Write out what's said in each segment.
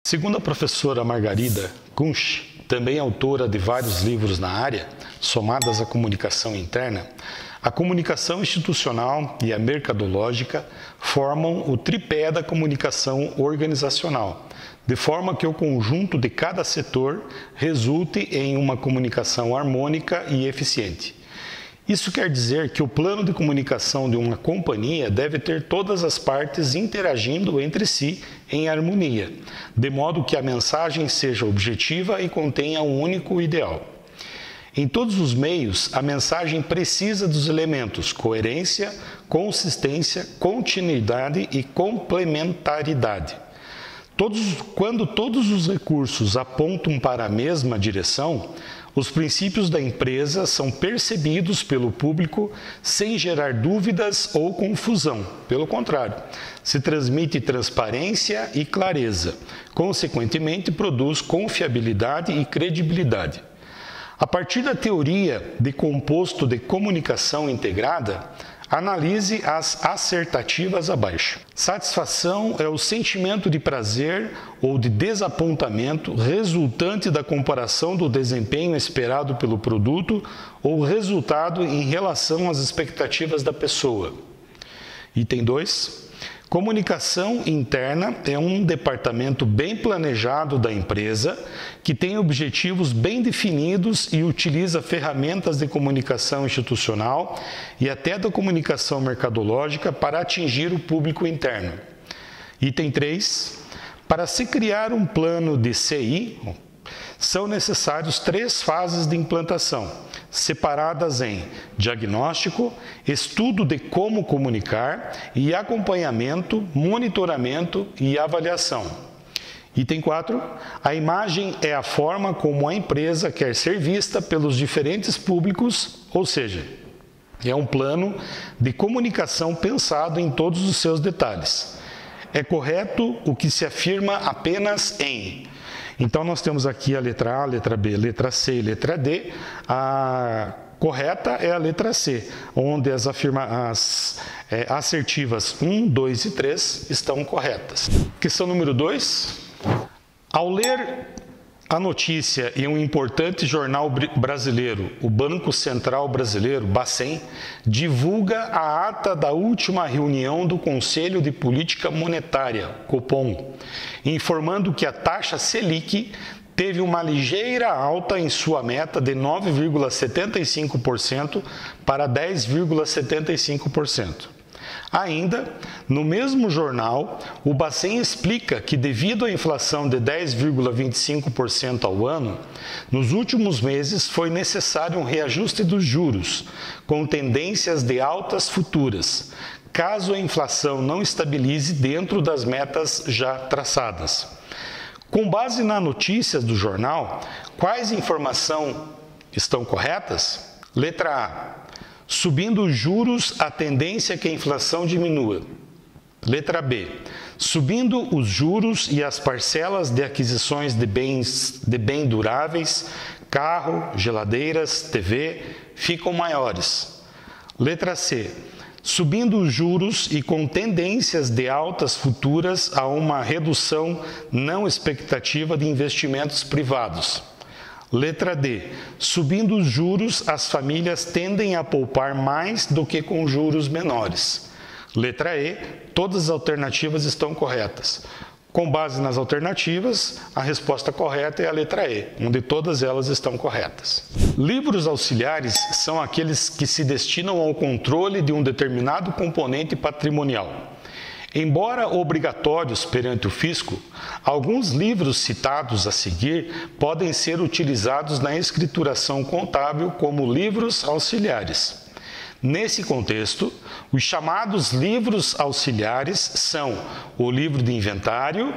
Segundo a professora Margarida Kunsch, também autora de vários livros na área, somadas à comunicação interna, a comunicação institucional e a mercadológica formam o tripé da comunicação organizacional, de forma que o conjunto de cada setor resulte em uma comunicação harmônica e eficiente. Isso quer dizer que o plano de comunicação de uma companhia deve ter todas as partes interagindo entre si em harmonia, de modo que a mensagem seja objetiva e contenha um único ideal. Em todos os meios, a mensagem precisa dos elementos coerência, consistência, continuidade e complementaridade. Quando todos os recursos apontam para a mesma direção, os princípios da empresa são percebidos pelo público sem gerar dúvidas ou confusão. Pelo contrário, se transmite transparência e clareza. Consequentemente, produz confiabilidade e credibilidade. A partir da teoria de composto de comunicação integrada, analise as assertativas abaixo. Satisfação é o sentimento de prazer ou de desapontamento resultante da comparação do desempenho esperado pelo produto ou resultado em relação às expectativas da pessoa. Item 2. Comunicação interna é um departamento bem planejado da empresa que tem objetivos bem definidos e utiliza ferramentas de comunicação institucional e até da comunicação mercadológica para atingir o público interno. Item 3. Para se criar um plano de CI, são necessários 3 fases de implantação, separadas em diagnóstico, estudo de como comunicar e acompanhamento, monitoramento e avaliação. Item 4. A imagem é a forma como a empresa quer ser vista pelos diferentes públicos, ou seja, é um plano de comunicação pensado em todos os seus detalhes. É correto o que se afirma apenas em. Então, nós temos aqui a letra A, a letra B, letra C e letra D. A correta é a letra C, onde as assertivas 1, 2 e 3 estão corretas. Questão número 2. Ao ler a notícia em um importante jornal brasileiro, o Banco Central Brasileiro, Bacen, divulga a ata da última reunião do Conselho de Política Monetária, Copom, informando que a taxa Selic teve uma ligeira alta em sua meta de 9,75% para 10,75%. Ainda, no mesmo jornal, o Bacen explica que devido à inflação de 10,25% ao ano, nos últimos meses foi necessário um reajuste dos juros, com tendências de altas futuras, caso a inflação não estabilize dentro das metas já traçadas. Com base na notícia do jornal, quais informações estão corretas? Letra A. Subindo os juros, a tendência é que a inflação diminua. Letra B. Subindo os juros e as parcelas de aquisições de bens duráveis, carro, geladeiras, TV, ficam maiores. Letra C. Subindo os juros e com tendências de altas futuras a uma redução não expectativa de investimentos privados. Letra D. Subindo os juros, as famílias tendem a poupar mais do que com juros menores. Letra E. Todas as alternativas estão corretas. Com base nas alternativas, a resposta correta é a letra E, onde todas elas estão corretas. Livros auxiliares são aqueles que se destinam ao controle de um determinado componente patrimonial. Embora obrigatórios perante o fisco, alguns livros citados a seguir podem ser utilizados na escrituração contábil como livros auxiliares. Nesse contexto, os chamados livros auxiliares são o livro de inventário,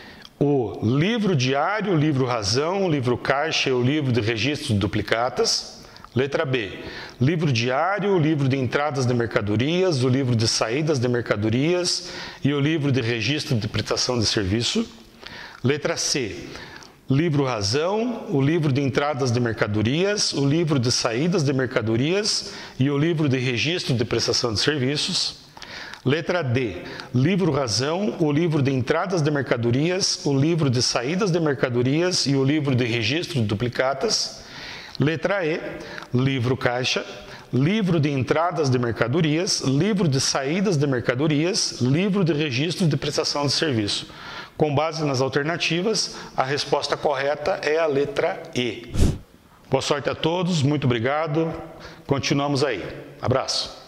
o livro diário, o livro razão, o livro caixa e o livro de registro de duplicatas. Letra B. Livro diário, o livro de entradas de mercadorias, o livro de saídas de mercadorias e o livro de registro de prestação de serviço. Letra C. Livro razão, o livro de entradas de mercadorias, o livro de saídas de mercadorias e o livro de registro de prestação de serviços. Letra D, livro-razão, o livro de entradas de mercadorias, o livro de saídas de mercadorias e o livro de registro de duplicatas. Letra E, livro-caixa, livro de entradas de mercadorias, livro de saídas de mercadorias, livro de registro de prestação de serviço. Com base nas alternativas, a resposta correta é a letra E. Boa sorte a todos, muito obrigado. Continuamos aí. Abraço.